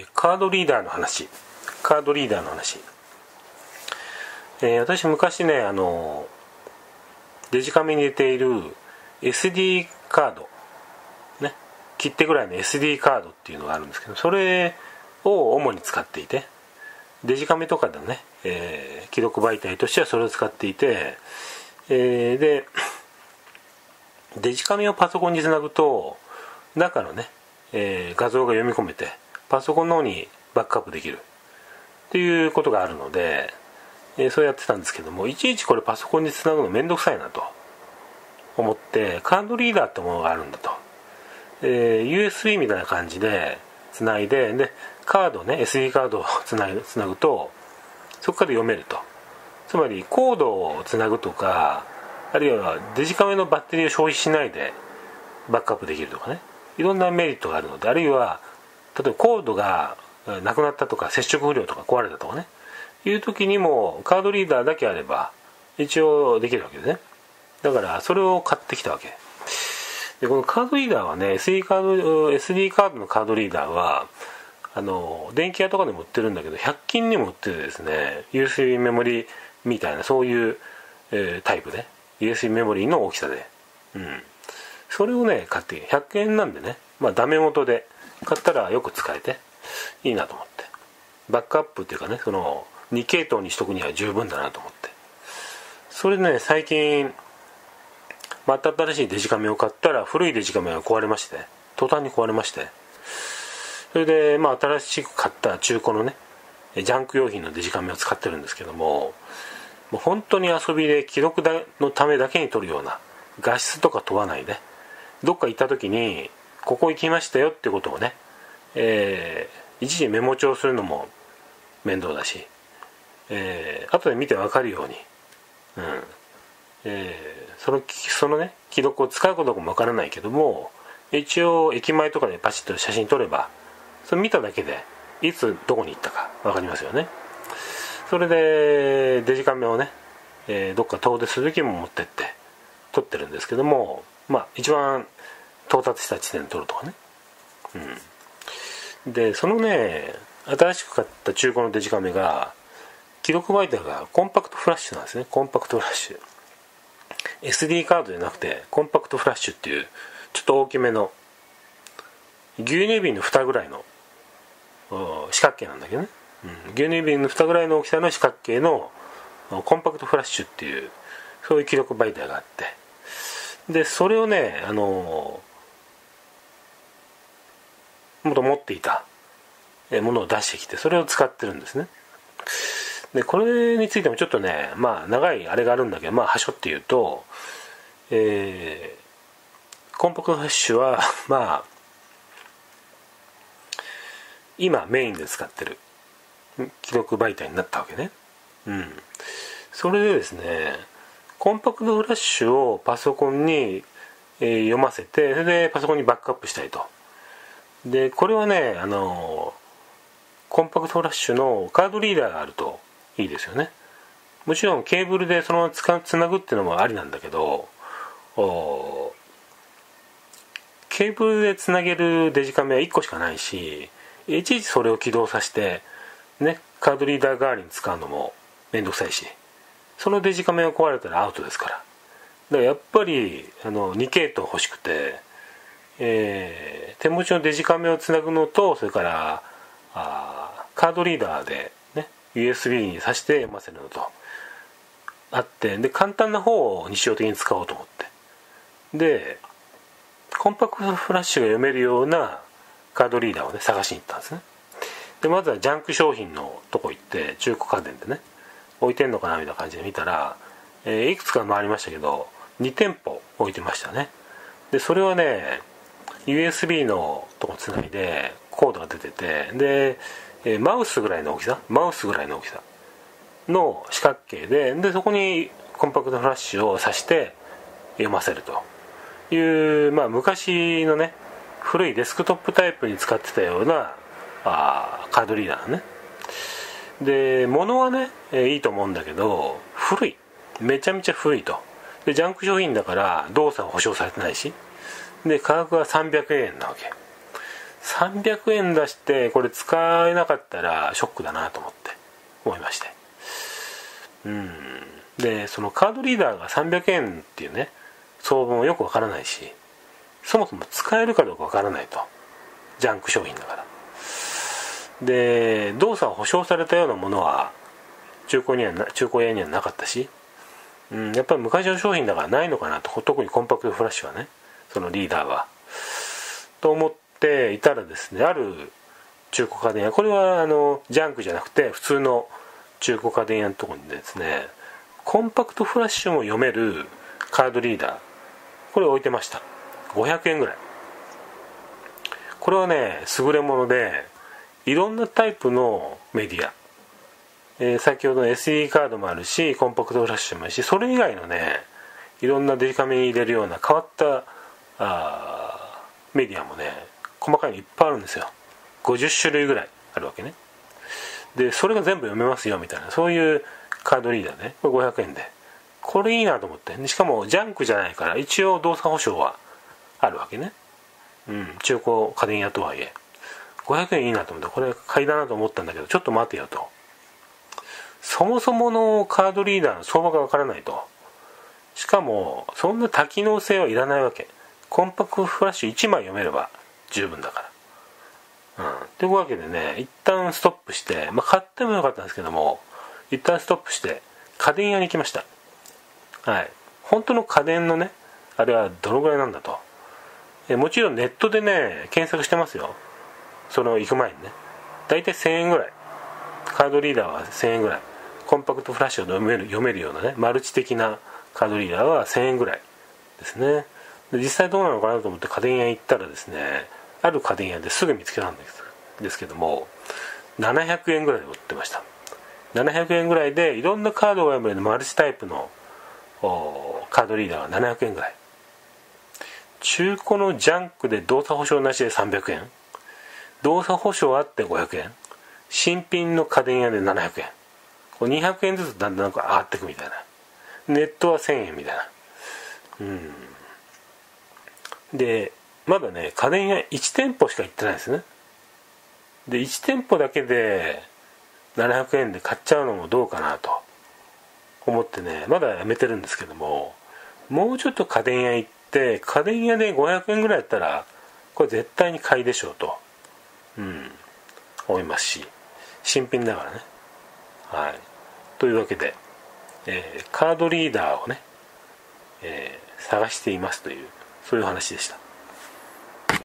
カードリーダーの話。私昔ねデジカメに入れている SD カードね、切手ぐらいの SD カードっていうのがあるんですけど、それを主に使っていて、デジカメとかでね、記録媒体としてはそれを使っていて、でデジカメをパソコンにつなぐと中のね、画像が読み込めてパソコンの方にバックアップできるっていうことがあるので、そうやってたんですけども、いちいちこれパソコンにつなぐのめんどくさいなと思って、カードリーダーってものがあるんだと、USB みたいな感じでつないで、カードね SD カードをつなぐとそこから読めると。つまりコードをつなぐとか、あるいはデジカメのバッテリーを消費しないでバックアップできるとかね、いろんなメリットがあるので、あるいは例えばコードがなくなったとか接触不良とか壊れたとかねいう時にもカードリーダーだけあれば一応できるわけですね。だからそれを買ってきたわけで、このカードリーダーはね SD カードのカードリーダーは電気屋とかでも売ってるんだけど、100均にも売っててですね、 USB メモリみたいなそういう、タイプで USB メモリの大きさで、それをね買って100円なんでね、ダメ元で買ったらよく使えていいなと思って、バックアップっていうかね、その2系統にしとくには十分だなと思って、それでね最近また新しいデジカメを買ったら古いデジカメが壊れまして、途端に壊れまして、それで新しく買った中古のねジャンク用品のデジカメを使ってるんですけども、もう本当に遊びで記録のためだけに撮るような、画質とか問わないで、どっか行った時にここ行きましたよってことをね、一時メモ帳するのも面倒だし、後で見て分かるように、そのね記録を使うことかも分からないけども、一応駅前とかでパチッと写真撮れば、それ見ただけでいつどこに行ったか分かりますよね。それでデジカメをね、どっか遠出する時も持ってって撮ってるんですけども、一番到達した地点で撮るとかね、でそのね新しく買った中古のデジカメが記録媒体がコンパクトフラッシュなんですね。コンパクトフラッシュ SD カードじゃなくてコンパクトフラッシュっていうちょっと大きめの牛乳瓶の蓋ぐらいの四角形なんだけどね、牛乳瓶の蓋ぐらいの大きさの四角形のコンパクトフラッシュっていうそういう記録媒体があって、でそれをね元持っていたものを出してきて、それを使ってるんですね。でこれについてもちょっとね長いあれがあるんだけど、はしょって言うと、コンパクトフラッシュは今メインで使ってる記録媒体になったわけね。それでですね、コンパクトフラッシュをパソコンに、読ませて、それでパソコンにバックアップしたいと。でこれはねコンパクトフラッシュのカードリーダーがあるといいですよね。もちろんケーブルでそのままつなぐっていうのもありなんだけど、ケーブルでつなげるデジカメは1個しかないし、いちいちそれを起動させてねカードリーダー代わりに使うのもめんどくさいし、そのデジカメが壊れたらアウトですから。だからやっぱり2系統欲しくて、手持ちのデジカメをつなぐのと、それからカードリーダーでね USB に挿して読ませるのとあって、で簡単な方を日常的に使おうと思って、でコンパクトフラッシュが読めるようなカードリーダーをね探しに行ったんですね。でまずはジャンク商品のとこ行って、中古家電でね置いてんのかなみたいな感じで見たら、いくつか回りましたけど2店舗置いてましたね。でそれはね USB のとこつないでコードが出てて、で、マウスぐらいの大きさの四角形で、そこにコンパクトフラッシュを挿して読ませるという、昔のね古いデスクトップタイプに使ってたようなカードリーダーね。で物はね、いいと思うんだけど古い、めちゃめちゃ古いと。でジャンク商品だから動作は保証されてないし、で価格は300円なわけ 300円出してこれ使えなかったらショックだなと思いまして、でそのカードリーダーが300円っていうね相場もよくわからないし、そもそも使えるかどうかわからないと、ジャンク商品だから。で動作を保証されたようなものは中古屋にはなかったし、やっぱり昔の商品だからないのかなと、特にコンパクトフラッシュはね、そのリーダーはと思っていたらですね、ある中古家電屋、これはジャンクじゃなくて普通の中古家電屋のところにですね、コンパクトフラッシュも読めるカードリーダー、これ置いてました。500円ぐらい。これはね優れもので、いろんなタイプのメディア、先ほどの SD カードもあるし、コンパクトフラッシュもあるし、それ以外のねいろんなデジカメに入れるような変わったメディアもね細かいのいっぱいあるんですよ。50種類ぐらいあるわけね。でそれが全部読めますよみたいな、そういうカードリーダーね、これ500円で、これいいなと思って、しかもジャンクじゃないから一応動作保証はあるわけね。中古家電屋とはいえ500円いいなと思って、これ買いだなと思ったんだけど、ちょっと待てよと、そもそものカードリーダーの相場がわからないと、しかもそんな多機能性はいらないわけ。コンパクトフラッシュ1枚読めれば十分だから、というわけでね、一旦ストップして、買ってもよかったんですけども、一旦ストップして家電屋に行きました。本当の家電のねあれはどのぐらいなんだと。もちろんネットでね検索してますよ。その行く前にね、だいたい1000円ぐらい、カードリーダーは1000円ぐらい、コンパクトフラッシュを読めるようなねマルチ的なカードリーダーは1000円ぐらいですね。で実際どうなのかなと思って家電屋行ったらですね、ある家電屋ですぐ見つけたんですけども、700円ぐらいで売ってました。700円ぐらいでいろんなカードが読めるマルチタイプのカードリーダーは700円ぐらい。中古のジャンクで動作保証なしで300円、動作保証あって500円、新品の家電屋で700円、これ200円ずつだんだん上がっていくみたいな。ネットは1000円みたいな。でまだね家電屋1店舗しか行ってないですね。で1店舗だけで700円で買っちゃうのもどうかなと思ってね、まだやめてるんですけども、もうちょっと家電屋行って、家電屋で500円ぐらいやったらこれ絶対に買いでしょうと、思いますし、新品だからね。というわけで、カードリーダーをね、探していますという、そういう話でした。